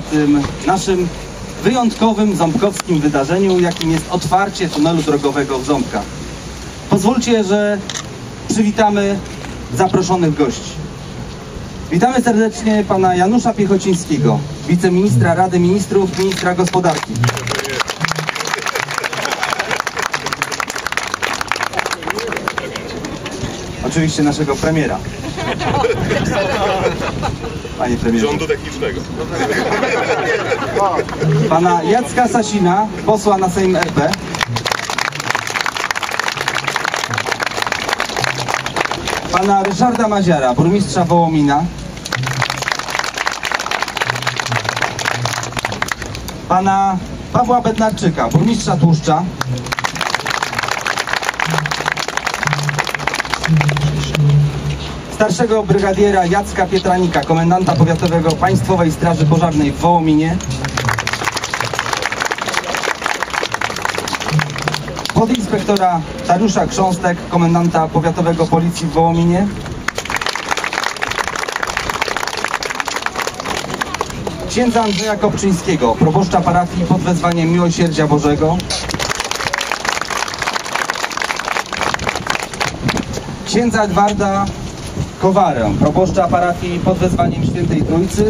tym naszym wyjątkowym ząbkowskim wydarzeniu, jakim jest otwarcie tunelu drogowego w Ząbkach. Pozwólcie, że przywitamy zaproszonych gości. Witamy serdecznie pana Janusza Piechocińskiego, wiceministra Rady Ministrów, ministra gospodarki. Oczywiście naszego premiera. Panie premierze. Rządu technicznego. Pana Jacka Sasina, posła na Sejm RP. Pana Ryszarda Maziara, burmistrza Wołomina. Pana Pawła Bednarczyka, burmistrza Tłuszcza. Starszego brygadiera Jacka Pietranika, komendanta powiatowego Państwowej Straży Pożarnej w Wołominie. Podinspektora Dariusza Krząstek, komendanta powiatowego Policji w Wołominie. Księdza Andrzeja Kopczyńskiego, proboszcza parafii pod wezwaniem Miłosierdzia Bożego. Księdza Edwarda Kowarę, proboszcza parafii pod wezwaniem Świętej Trójcy.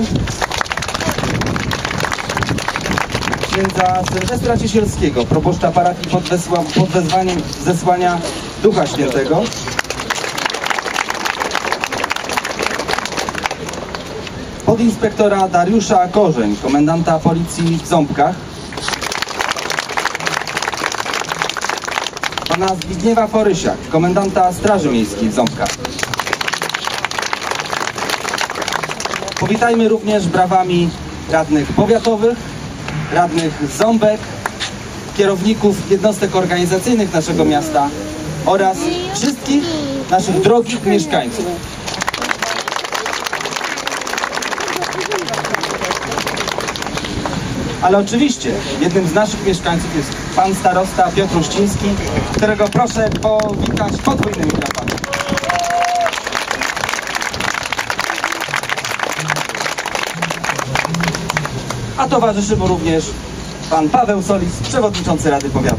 Księdza Sylwestra Ciesielskiego, proboszcza parafii pod wezwaniem Zesłania Ducha Świętego. Podinspektora Dariusza Korzeń, komendanta Policji w Ząbkach. Pana Zbigniewa Forysiak, komendanta Straży Miejskiej w Ząbkach. Powitajmy również brawami radnych powiatowych, radnych z Ząbek, kierowników jednostek organizacyjnych naszego miasta oraz wszystkich naszych drogich mieszkańców. Ale oczywiście jednym z naszych mieszkańców jest pan starosta Piotr Uściński, którego proszę powitać podwójnymi brawami. A towarzyszy mu również pan Paweł Solis, przewodniczący Rady Powiatu.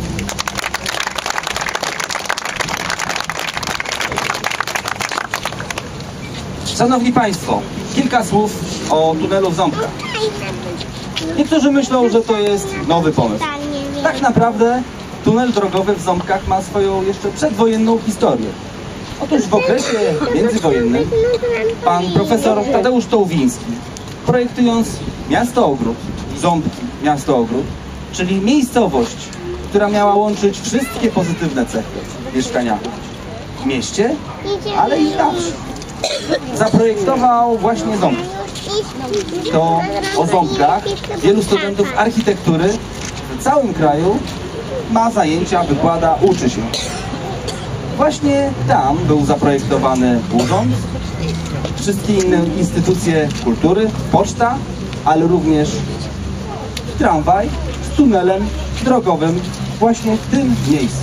Szanowni Państwo, kilka słów o tunelu w Ząbkach. Niektórzy myślą, że to jest nowy pomysł. Tak naprawdę tunel drogowy w Ząbkach ma swoją jeszcze przedwojenną historię. Otóż w okresie międzywojennym pan profesor Tadeusz Tołwiński, projektując Miasto Ogród, Ząbki Miasto Ogród, czyli miejscowość, która miała łączyć wszystkie pozytywne cechy mieszkania w mieście, ale i na wsi, zaprojektował właśnie Ząbki. To o Ząbkach wielu studentów architektury w całym kraju ma zajęcia, wykłada, uczy się. Właśnie tam był zaprojektowany urząd, wszystkie inne instytucje kultury, poczta, ale również tramwaj z tunelem drogowym właśnie w tym miejscu.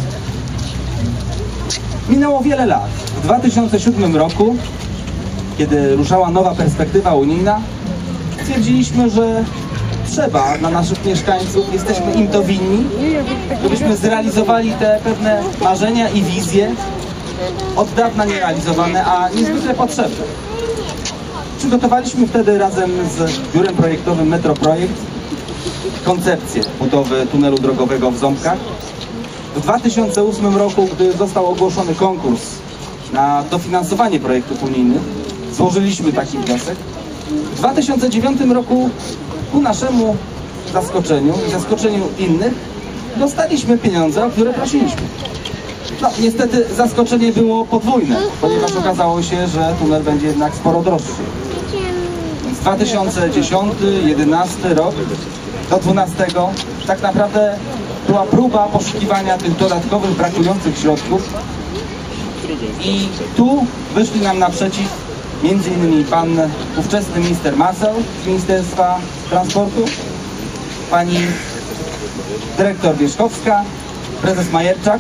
Minęło wiele lat. W 2007 roku, kiedy ruszała nowa perspektywa unijna, stwierdziliśmy, że trzeba dla naszych mieszkańców, jesteśmy im to winni, żebyśmy zrealizowali te pewne marzenia i wizje od dawna nierealizowane, a niezwykle potrzebne. Przygotowaliśmy wtedy razem z biurem projektowym Metroprojekt koncepcję budowy tunelu drogowego w Ząbkach. W 2008 roku, gdy został ogłoszony konkurs na dofinansowanie projektów unijnych, złożyliśmy taki wniosek. W 2009 roku ku naszemu zaskoczeniu i zaskoczeniu innych dostaliśmy pieniądze, o które prosiliśmy. No, niestety zaskoczenie było podwójne, ponieważ okazało się, że tunel będzie jednak sporo droższy. Z 2010, 2011 rok do 2012 tak naprawdę była próba poszukiwania tych dodatkowych, brakujących środków i tu wyszli nam naprzeciw między innymi pan ówczesny minister Masel z Ministerstwa Transportu, pani dyrektor Wierzchowska, prezes Majerczak.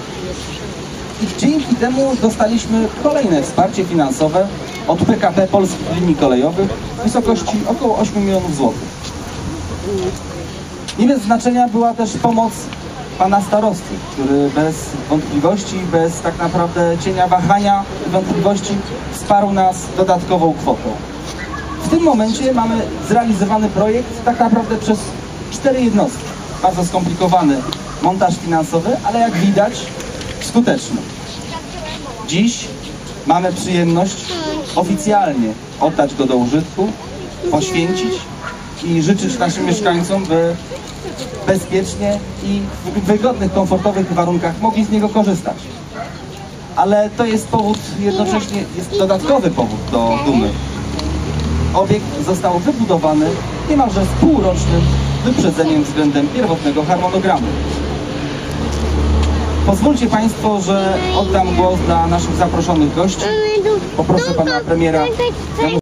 I dzięki temu dostaliśmy kolejne wsparcie finansowe od PKP Polskich Linii Kolejowych w wysokości około 8 milionów złotych. Nie bez znaczenia była też pomoc pana starosty, który bez wątpliwości, bez tak naprawdę cienia wahania i wątpliwości wsparł nas dodatkową kwotą. W tym momencie mamy zrealizowany projekt tak naprawdę przez 4 jednostki. Bardzo skomplikowany montaż finansowy, ale jak widać skuteczny. Dziś mamy przyjemność oficjalnie oddać go do użytku, poświęcić i życzyć naszym mieszkańcom, by bezpiecznie i w wygodnych, komfortowych warunkach mogli z niego korzystać. Ale to jest powód, jednocześnie jest dodatkowy powód do dumy. Obiekt został wybudowany niemalże z półrocznym wyprzedzeniem względem pierwotnego harmonogramu. Pozwólcie Państwo, że oddam głos dla naszych zaproszonych gości. Poproszę Pana Premiera